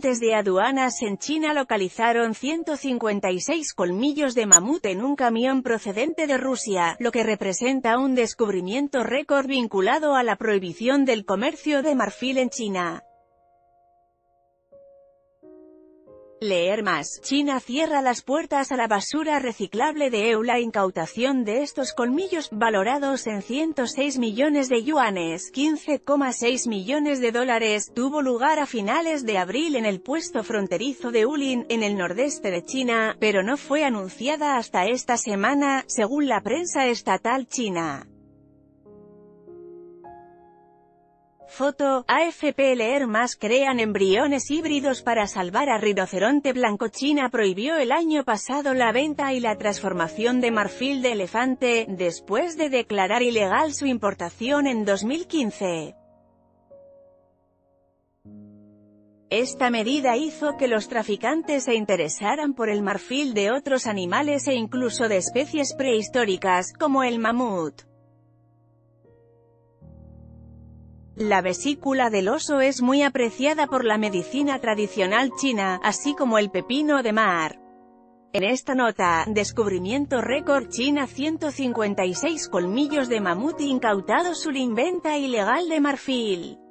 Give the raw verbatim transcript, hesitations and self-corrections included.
agentes de aduanas en China localizaron ciento cincuenta y seis colmillos de mamut en un camión procedente de Rusia, lo que representa un descubrimiento récord vinculado a la prohibición del comercio de marfil en China. Leer más. China cierra las puertas a la basura reciclable de E U. La incautación de estos colmillos, valorados en ciento seis millones de yuanes, quince coma seis millones de dólares, tuvo lugar a finales de abril en el puesto fronterizo de Ulin, en el nordeste de China, pero no fue anunciada hasta esta semana, según la prensa estatal china. Foto, A F P. Leer más. Crean embriones híbridos para salvar a rinoceronte blanco. China prohibió el año pasado la venta y la transformación de marfil de elefante, después de declarar ilegal su importación en dos mil quince. Esta medida hizo que los traficantes se interesaran por el marfil de otros animales e incluso de especies prehistóricas, como el mamut. La vesícula del oso es muy apreciada por la medicina tradicional china, así como el pepino de mar. En esta nota, descubrimiento récord. China: ciento cincuenta y seis colmillos de mamut incautados. Ulin: venta ilegal de marfil.